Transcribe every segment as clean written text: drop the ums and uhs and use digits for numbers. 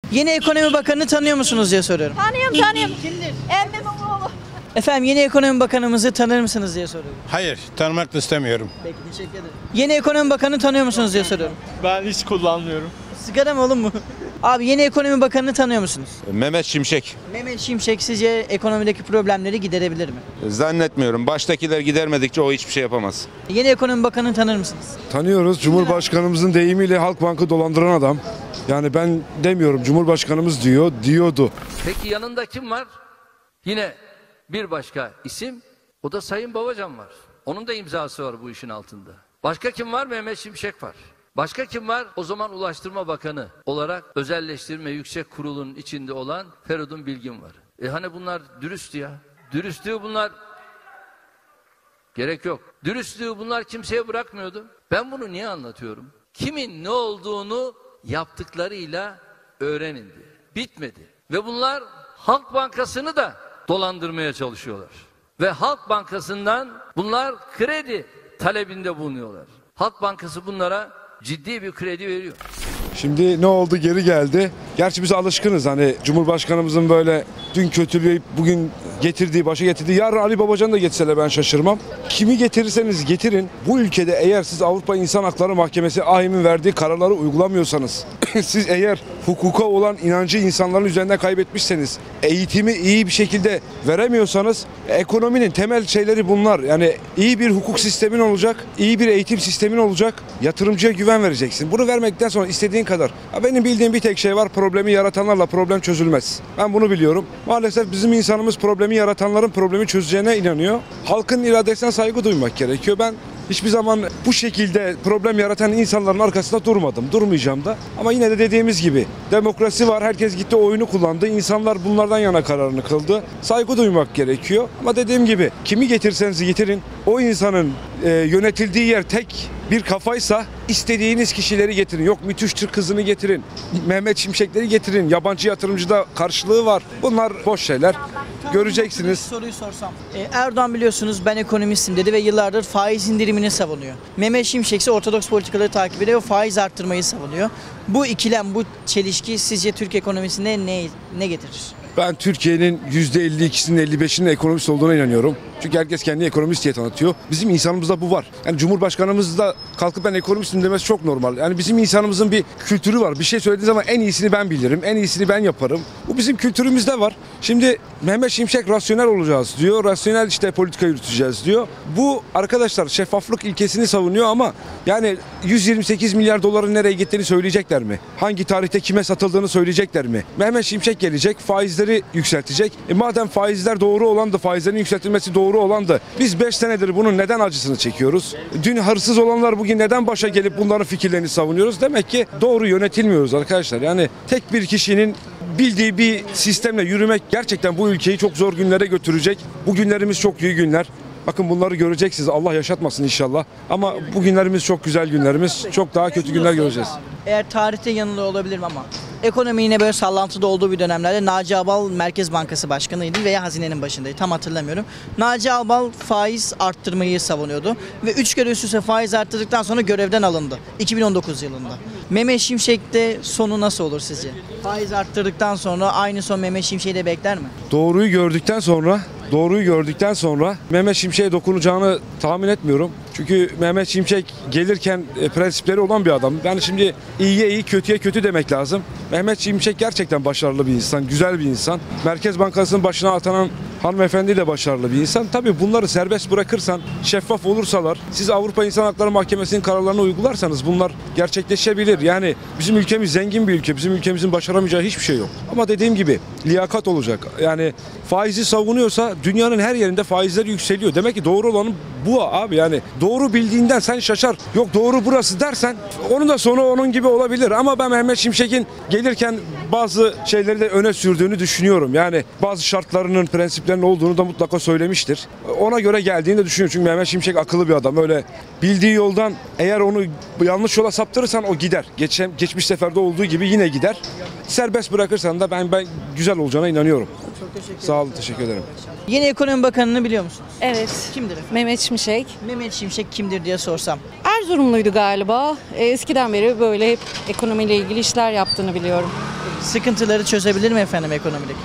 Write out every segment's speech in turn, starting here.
Yeni Ekonomi Bakanı'nı tanıyor musunuz diye soruyorum. Tanıyorum. Kimdir? Emmimin oğlu. Efendim yeni Ekonomi Bakanımızı tanır mısınız diye soruyorum. Hayır, tanımak da istemiyorum. Peki teşekkür ederim. Yeni Ekonomi Bakanı'nı tanıyor musunuz diye soruyorum. Ben hiç kullanmıyorum. Sigara mı oğlum mu? Abi yeni Ekonomi Bakanı'nı tanıyor musunuz? Mehmet Şimşek. Mehmet Şimşek sizce ekonomideki problemleri giderebilir mi? Zannetmiyorum. Baştakiler gidermedikçe o hiçbir şey yapamaz. Yeni Ekonomi Bakanı'nı tanır mısınız? Tanıyoruz. Cumhurbaşkanımızın deyimiyle Halkbank'ı dolandıran adam. Yani ben demiyorum, Cumhurbaşkanımız diyordu. Peki yanında kim var? Yine bir başka isim, o da Sayın Babacan var. Onun da imzası var bu işin altında. Başka kim var? Mehmet Şimşek var. Başka kim var? O zaman Ulaştırma Bakanı olarak Özelleştirme Yüksek Kurulu'nun içinde olan Feridun Bilgin var. Hani bunlar dürüst ya. Dürüstlüğü bunlar gerek yok. Dürüstlüğü bunlar kimseye bırakmıyordu. Ben bunu niye anlatıyorum? Kimin ne olduğunu yaptıklarıyla öğrenin diye. Bitmedi. Ve bunlar Halk Bankası'nı da dolandırmaya çalışıyorlar. Ve Halk Bankası'ndan bunlar kredi talebinde bulunuyorlar. Halk Bankası bunlara ciddi bir kredi veriyor. Şimdi ne oldu? Geri geldi. Gerçi biz alışkınız, hani Cumhurbaşkanımızın böyle dün kötüleyip bugün başa getirdiği, yarın Ali Babacan'ı da getirseler ben şaşırmam. Kimi getirirseniz getirin, bu ülkede eğer siz Avrupa İnsan Hakları Mahkemesi AİHM'in verdiği kararları uygulamıyorsanız, siz eğer hukuka olan inancı insanların üzerinden kaybetmişseniz, eğitimi iyi bir şekilde veremiyorsanız, ekonominin temel şeyleri bunlar. Yani iyi bir hukuk sistemin olacak, iyi bir eğitim sistemin olacak, yatırımcıya güven vereceksin. Bunu vermekten sonra istediğin kadar. Benim bildiğim bir tek şey var: problemi yaratanlarla problem çözülmez. Ben bunu biliyorum. Maalesef bizim insanımız problemi yaratanların problemi çözeceğine inanıyor. Halkın iradesine saygı duymak gerekiyor. Ben hiçbir zaman bu şekilde problem yaratan insanların arkasında durmadım. Durmayacağım da. Ama yine de dediğimiz gibi demokrasi var. Herkes gitti oyunu kullandı. İnsanlar bunlardan yana kararını kıldı. Saygı duymak gerekiyor. Ama dediğim gibi kimi getirseniz getirin, o insanın yönetildiği yer tek bir kafaysa istediğiniz kişileri getirin. Yok Müthiş Türk kızını getirin, Mehmet Şimşekleri getirin. Yabancı yatırımcıda karşılığı var. Bunlar boş şeyler. Göreceksiniz. Soruyu sorsam. Erdoğan biliyorsunuz ben ekonomistim dedi ve yıllardır faiz indirimini savunuyor. Mehmet Şimşek ise ortodoks politikaları takip ediyor ve faiz arttırmayı savunuyor. Bu ikilem, bu çelişki sizce Türk ekonomisinde ne getirir? Ben Türkiye'nin %52'sinin 55'inin ekonomist olduğuna inanıyorum. Çünkü herkes kendini ekonomist diye tanıtıyor. Bizim insanımızda bu var. Yani Cumhurbaşkanımız da kalkıp ben ekonomistim demesi çok normal. Yani bizim insanımızın bir kültürü var. Bir şey söylediği zaman en iyisini ben bilirim, en iyisini ben yaparım. Bu bizim kültürümüzde var. Şimdi Mehmet Şimşek rasyonel olacağız diyor. Rasyonel işte politika yürüteceğiz diyor. Bu arkadaşlar şeffaflık ilkesini savunuyor ama yani 128 milyar doların nereye gittiğini söyleyecekler mi? Hangi tarihte kime satıldığını söyleyecekler mi? Mehmet Şimşek gelecek, faizleri yükseltecek. Madem faizler doğru olandı, faizlerin yükseltilmesi doğru olandı, biz 5 senedir bunun neden acısını çekiyoruz? Dün hırsız olanlar bugün neden başa gelip bunların fikirlerini savunuyoruz? Demek ki doğru yönetilmiyoruz arkadaşlar. Yani tek bir kişinin bildiği bir sistemle yürümek gerçekten bu ülkeyi çok zor günlere götürecek. Bu günlerimiz çok iyi günler. Bakın bunları göreceksiniz. Allah yaşatmasın inşallah. Ama bu günlerimiz çok güzel günlerimiz. Çok daha kötü günler göreceğiz. Eğer tarihte yanılıyor olabilirim ama ekonomi yine böyle sallantıda olduğu bir dönemlerde Naci Ağbal Merkez Bankası Başkanı'ydı veya hazinenin başındaydı. Tam hatırlamıyorum. Naci Ağbal faiz arttırmayı savunuyordu ve 3 kere üst üste faiz arttırdıktan sonra görevden alındı. 2019 yılında. Mehmet Şimşek'te sonu nasıl olur sizce? Faiz arttırdıktan sonra aynı son Mehmet Şimşek'i de bekler mi? Doğruyu gördükten sonra Mehmet Şimşek'e dokunacağını tahmin etmiyorum. Çünkü Mehmet Şimşek gelirken prensipleri olan bir adam. Yani şimdi iyiye iyi, kötüye kötü demek lazım. Mehmet Şimşek gerçekten başarılı bir insan, güzel bir insan. Merkez Bankası'nın başına atanan hanımefendi de başarılı bir insan. Tabii bunları serbest bırakırsan, şeffaf olursalar, siz Avrupa İnsan Hakları Mahkemesi'nin kararlarını uygularsanız bunlar gerçekleşebilir. Yani bizim ülkemiz zengin bir ülke. Bizim ülkemizin başaramayacağı hiçbir şey yok. Ama dediğim gibi liyakat olacak. Yani faizi savunuyorsa dünyanın her yerinde faizler yükseliyor. Demek ki doğru olanın bu abi. Yani doğru bildiğinden sen şaşar. Yok doğru burası dersen onun da sonu onun gibi olabilir. Ama ben Mehmet Şimşek'in gelirken bazı şeyleri de öne sürdüğünü düşünüyorum. Yani bazı şartlarının, prensiplerinin olduğunu da mutlaka söylemiştir. Ona göre geldiğini de düşünüyorum. Çünkü Mehmet Şimşek akıllı bir adam. Öyle bildiği yoldan eğer onu yanlış yola saptırırsan o gider. Geçmiş seferde olduğu gibi yine gider. Serbest bırakırsan da ben güzel olacağına inanıyorum. Çok teşekkür ederim. Sağ olun, teşekkür ederim. Yeni Ekonomi Bakanı'nı biliyor musunuz? Evet. Kimdir efendim? Mehmet Şimşek. Mehmet Şimşek kimdir diye sorsam. Erzurumluydu galiba. Eskiden beri böyle hep ekonomiyle ilgili işler yaptığını biliyorum. Sıkıntıları çözebilir mi efendim ekonomideki?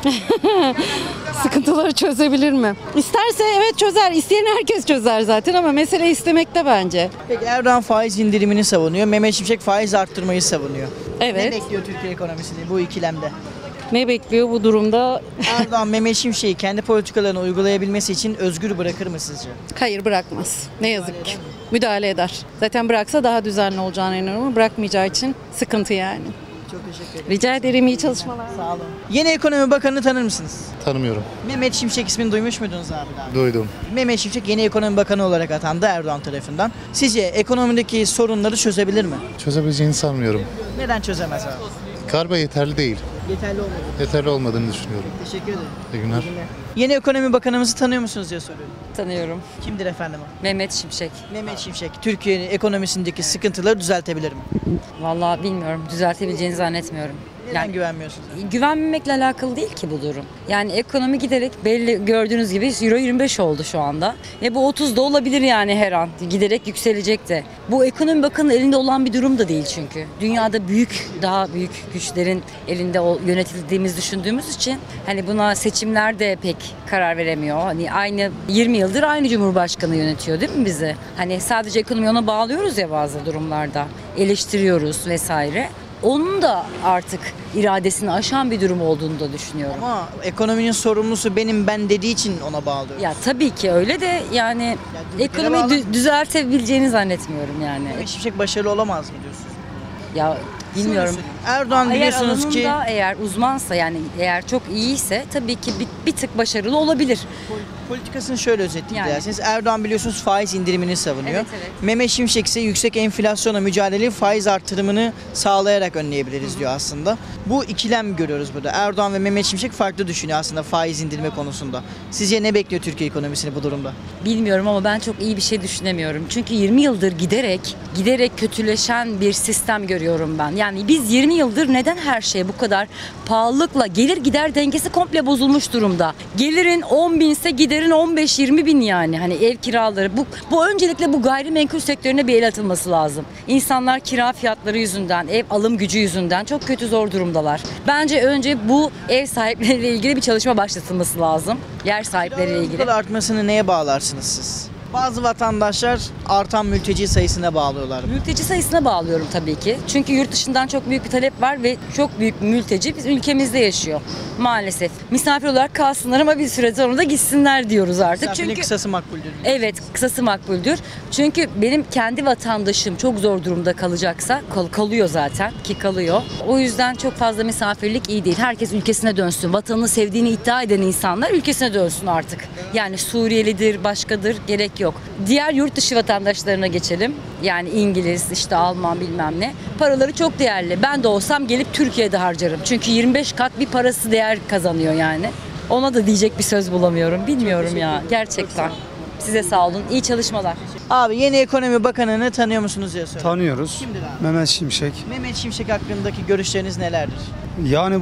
Sıkıntıları çözebilir mi? İsterse evet çözer. İsteyen herkes çözer zaten ama mesele istemekte bence. Peki Erdoğan faiz indirimini savunuyor. Mehmet Şimşek faiz arttırmayı savunuyor. Ne Evet. bekliyor Türkiye ekonomisini bu ikilemde? Ne bekliyor bu durumda? Erdoğan Mehmet Şimşek'i kendi politikalarını uygulayabilmesi için özgür bırakır mı sizce? Hayır bırakmaz. Ne yazık ki. Müdahale eder. Zaten bıraksa daha düzenli olacağına inanıyorum. Bırakmayacağı için sıkıntı yani. Çok teşekkür ederim. Rica ederim, iyi çalışmalar. Sağ olun. Yeni Ekonomi Bakanı'nı tanır mısınız? Tanımıyorum. Mehmet Şimşek ismini duymuş muydunuz abi daha? Duydum. Mehmet Şimşek yeni Ekonomi Bakanı olarak atandı Erdoğan tarafından. Sizce ekonomideki sorunları çözebilir mi? Çözebileceğini sanmıyorum. Neden çözemez abi? Galiba yeterli değil. Yeterli olmadı. Yeterli olmadığını düşünüyorum. Teşekkür ederim. İyi günler. Yeni Ekonomi Bakanımızı tanıyor musunuz diye soruyorum. Tanıyorum. Kimdir efendim o? Mehmet Şimşek. Mehmet Şimşek Türkiye'nin ekonomisindeki sıkıntıları düzeltebilir mi? Vallahi bilmiyorum. Düzeltebileceğini zannetmiyorum. Neden Yani güvenmiyorsunuz? güvenmemekle alakalı değil ki bu durum. Yani ekonomi giderek belli gördüğünüz gibi euro 25 oldu şu anda. Ve bu 30 da olabilir yani her an. Giderek yükselecek de. Bu ekonomi bakanının elinde olan bir durum da değil çünkü. Dünyada daha büyük güçlerin elinde yönetildiğimizi düşündüğümüz için hani buna seçimler de pek karar veremiyor. Hani aynı 20 yıldır aynı Cumhurbaşkanı yönetiyor değil mi bizi? Hani sadece ekonomi ona bağlıyoruz ya bazı durumlarda. Eleştiriyoruz vesaire. Onun da artık iradesini aşan bir durum olduğunu da düşünüyorum. Ama ekonominin sorumlusu ben dediği için ona bağlıyoruz. Ya tabii ki öyle de yani durduk ekonomiyi yere bağlı- düzeltebileceğini zannetmiyorum yani. Mehmet Şimşek başarılı olamaz mı diyorsunuz? Ya bilmiyorum. Erdoğan Eğer biliyorsunuz ki alanında eğer uzmansa yani eğer çok iyiyse tabii ki bir tık başarılı olabilir. politikasını şöyle özetleyeyim Yani. derseniz. Erdoğan biliyorsunuz faiz indirimini savunuyor. Evet, evet. Mehmet Şimşek ise yüksek enflasyona mücadele faiz artırımını sağlayarak önleyebiliriz diyor aslında. Bu ikilem görüyoruz burada. Erdoğan ve Mehmet Şimşek farklı düşünüyor aslında faiz indirme konusunda. Sizce ne bekliyor Türkiye ekonomisini bu durumda? Bilmiyorum ama ben çok iyi bir şey düşünemiyorum. Çünkü 20 yıldır giderek kötüleşen bir sistem görüyorum ben. Yani biz 20 yıldır neden her şey bu kadar pahalılıkla gelir gider dengesi komple bozulmuş durumda. Gelirin 10 binse giderin 15-20 bin yani. Hani ev kiraları bu öncelikle bu gayrimenkul sektörüne bir el atılması lazım. İnsanlar kira fiyatları yüzünden, ev alım gücü yüzünden çok kötü zor durumdalar. Bence önce bu ev sahipleriyle ilgili bir çalışma başlatılması lazım. Yer sahipleriyle Bu ilgili. kadar artmasını neye bağlarsınız siz? Bazı vatandaşlar artan mülteci sayısına bağlıyorlar. Mülteci sayısına bağlıyorum tabii ki. Çünkü yurt dışından çok büyük bir talep var ve çok büyük bir mülteci bizim ülkemizde yaşıyor. Maalesef. Misafir olarak kalsınlar ama bir süre sonra da gitsinler diyoruz artık. Misafirin Çünkü kısası makbuldür. evet, kısası makbuldür. Çünkü benim kendi vatandaşım çok zor durumda kalacaksa kalıyor zaten ki kalıyor. O yüzden çok fazla misafirlik iyi değil. Herkes ülkesine dönsün. Vatanını sevdiğini iddia eden insanlar ülkesine dönsün artık. Yani Suriyelidir, başkadır gerek yok. Diğer yurt dışı vatandaşlarına geçelim. Yani İngiliz, işte Alman bilmem ne. Paraları çok değerli. Ben de olsam gelip Türkiye'de harcarım. Çünkü 25 kat bir parası değer kazanıyor yani. Ona da diyecek bir söz bulamıyorum. Bilmiyorum ya gerçekten. Size sağ olun. İyi çalışmalar. Abi yeni ekonomi bakanını tanıyor musunuz diye soruyorum. Tanıyoruz. Kimdir abi? Mehmet Şimşek. Mehmet Şimşek hakkındaki görüşleriniz nelerdir? Yani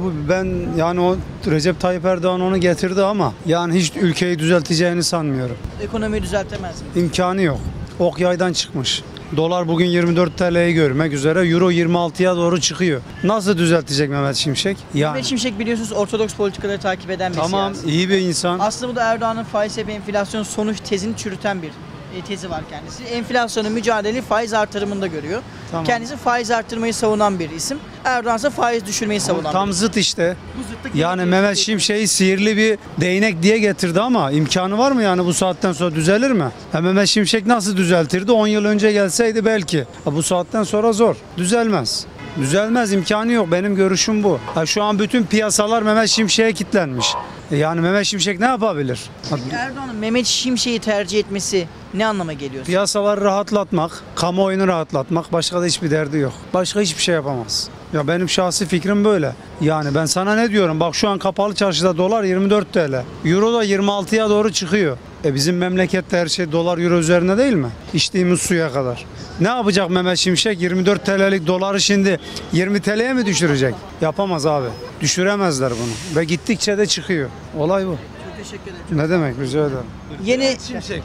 o Recep Tayyip Erdoğan onu getirdi ama yani hiç ülkeyi düzelteceğini sanmıyorum. Ekonomiyi düzeltemez mi? İmkanı yok. Ok yaydan çıkmış. Dolar bugün 24 TL'yi görmek üzere. Euro 26'ya doğru çıkıyor. Nasıl düzeltecek Mehmet Şimşek? Yani Mehmet Şimşek biliyorsunuz ortodoks politikaları takip eden bir tamam siyasi. iyi bir insan. Aslında bu da Erdoğan'ın faiz ve enflasyon sonuç tezini çürüten bir tezi var kendisi. Enflasyonu mücadele faiz artırımında görüyor. Tamam. Kendisi faiz artırmayı savunan bir isim. Erdoğan ise faiz düşürmeyi savunan Tam bir zıt işte. Bu zıtlık Yani yine- Mehmet Şimşek'i sihirli bir değnek diye getirdi ama imkanı var mı yani bu saatten sonra düzelir mi? Mehmet Şimşek nasıl düzeltirdi? 10 yıl önce gelseydi belki. Bu saatten sonra zor. Düzelmez. Düzelmez, imkanı yok. Benim görüşüm bu. Şu an bütün piyasalar Mehmet Şimşek'e kilitlenmiş. Yani Mehmet Şimşek ne yapabilir? Erdoğan'ın Mehmet Şimşek'i tercih etmesi ne anlama geliyor? Piyasaları rahatlatmak, kamuoyunu rahatlatmak, başka da hiçbir derdi yok. Başka hiçbir şey yapamaz. Ya benim şahsi fikrim böyle. Yani ben sana ne diyorum? Bak şu an kapalı çarşıda dolar 24 TL. Euro da 26'ya doğru çıkıyor. Bizim memlekette her şey dolar euro üzerine değil mi? İçtiğimiz suya kadar. Ne yapacak Mehmet Şimşek? 24 TL'lik doları şimdi 20 TL'ye mi düşürecek? Yapamaz abi. Düşüremezler bunu. Ve gittikçe de çıkıyor. Olay bu. teşekkür ederim. Ne demek, rica ederim. Yeni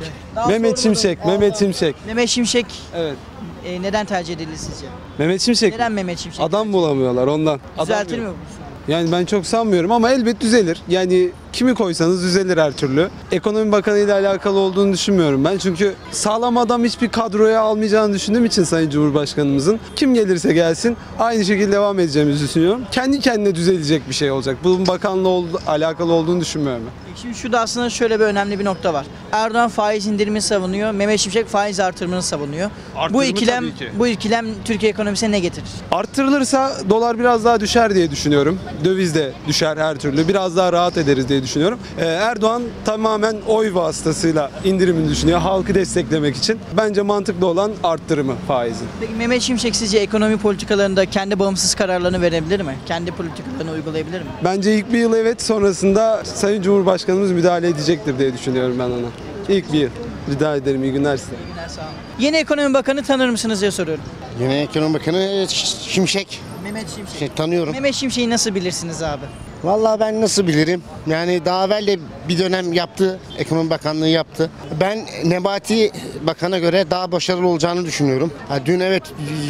Mehmet Şimşek, Mehmet Şimşek. Mehmet Şimşek Evet. neden tercih edildi sizce? Mehmet Şimşek. Neden Mehmet Şimşek? Adam bulamıyorlar ondan. Düzeltir mi bu? Yani ben çok sanmıyorum ama elbet düzelir. Yani kimi koysanız düzelir her türlü. Ekonomi Bakanı ile alakalı olduğunu düşünmüyorum ben. Çünkü sağlam adam hiçbir kadroya almayacağını düşündüğüm için Sayın Cumhurbaşkanımızın kim gelirse gelsin aynı şekilde devam edeceğimizi düşünüyorum. Kendi kendine düzelecek bir şey olacak. Bunun bakanla alakalı olduğunu düşünmüyorum ben. Şimdi şurada aslında şöyle bir önemli bir nokta var. Erdoğan faiz indirimini savunuyor. Mehmet Şimşek faiz artırımını savunuyor. Bu ikilem Türkiye ekonomisine ne getirir? Arttırılırsa dolar biraz daha düşer diye düşünüyorum. Döviz de düşer her türlü. Biraz daha rahat ederiz diye düşünüyorum. Erdoğan tamamen oy vasıtasıyla indirimini düşünüyor. Halkı desteklemek için. Bence mantıklı olan arttırımı faizin. Peki Mehmet Şimşek sizce ekonomi politikalarında kendi bağımsız kararlarını verebilir mi? Kendi politikalarını uygulayabilir mi? Bence ilk bir yıl evet, sonrasında Sayın Cumhurbaşkanımız müdahale edecektir diye düşünüyorum ben ona. İlk bir yıl. Rica ederim. İyi günler size. İyi günler, sağ olun. Yeni ekonomi bakanı tanır mısınız diye soruyorum. Yeni Ekonomi Bakanı Şimşek. Mehmet Şimşek. Tanıyorum. Mehmet Şimşek'i nasıl bilirsiniz abi? Vallahi ben nasıl bilirim? Yani daha evvel de bir dönem yaptı. Ekonomi Bakanlığı yaptı. Ben Nebati Bakan'a göre daha başarılı olacağını düşünüyorum. Dün evet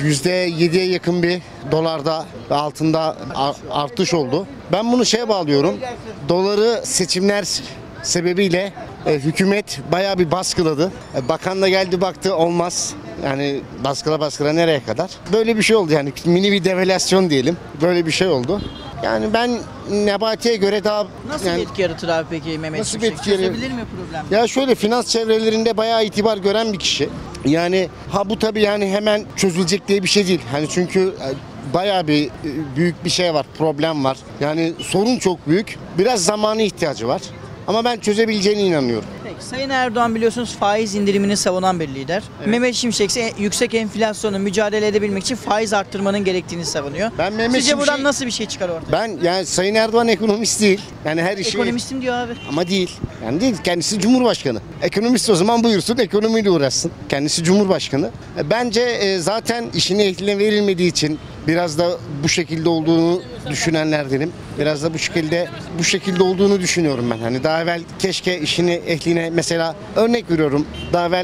%7'ye yakın bir dolarda ve altında artış oldu. Ben bunu şeye bağlıyorum. Doları seçimler sebebiyle hükümet bayağı bir baskıladı. Bakan da geldi baktı olmaz. Yani baskıla nereye kadar? Böyle bir şey oldu yani mini bir devalüasyon diyelim. Böyle bir şey oldu. Yani ben Nebati'ye göre daha... Nasıl yani, bir etki yaratır abi peki Mehmet nasıl bir Şimşek? etki yaratır? Çözebilir mi problem? Ya şöyle finans çevrelerinde bayağı itibar gören bir kişi. Yani bu tabii yani hemen çözülecek diye bir şey değil. Hani çünkü bayağı bir büyük bir şey var, problem var. Yani sorun çok büyük. Biraz zamana ihtiyacı var. Ama ben çözebileceğine inanıyorum. Peki, Sayın Erdoğan biliyorsunuz faiz indirimini savunan bir lider. Evet. Mehmet Şimşek ise yüksek enflasyonu mücadele edebilmek için faiz arttırmanın gerektiğini savunuyor. Sizce buradan nasıl bir şey çıkar ortaya? Ben yani Sayın Erdoğan ekonomist değil. Yani her işi... Ekonomistim diyor abi. Ama değil. Yani değil. Kendisi Cumhurbaşkanı. Ekonomist o zaman buyursun ekonomiyle uğraşsın. Kendisi Cumhurbaşkanı. Bence zaten işine ehline verilmediği için biraz da bu şekilde olduğunu düşünenlerdenim. Biraz da bu şekilde olduğunu düşünüyorum ben. Hani daha evvel keşke işini ehline mesela örnek veriyorum. Daha evvel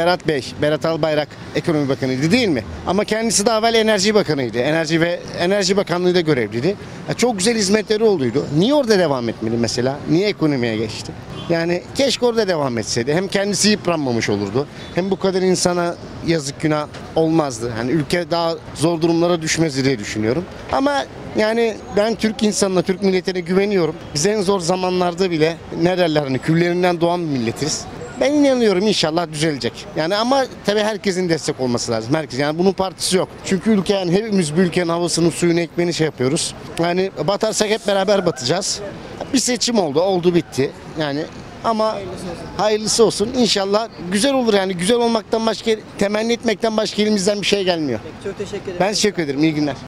Berat Albayrak Ekonomi Bakanıydı değil mi? Ama kendisi daha evvel Enerji Bakanıydı. Enerji Bakanlığı'da görevliydi. Çok güzel hizmetleri olduydu. Niye orada devam etmedi mesela? Niye ekonomiye geçti? Yani keşke orada devam etseydi. Hem kendisi yıpranmamış olurdu. Hem bu kadar insana yazık günah olmazdı. Hani ülke daha zor durumlara düşmezdi diye düşünüyorum. Ama yani ben Türk insanına, Türk milletine güveniyorum. Biz en zor zamanlarda bile ne derler hani küllerinden doğan bir milletiz. Ben inanıyorum inşallah düzelecek. Yani ama tabii herkesin destek olması lazım. Herkes yani bunun partisi yok. Çünkü ülke yani hepimiz bir ülkenin havasını, suyunu, ekmeğini şey yapıyoruz. Yani batarsak hep beraber batacağız. Bir seçim oldu bitti. Yani ama hayırlısı olsun. İnşallah güzel olur yani güzel olmaktan başka temenni etmekten başka elimizden bir şey gelmiyor. Çok teşekkür ederim. Ben teşekkür ederim. İyi günler.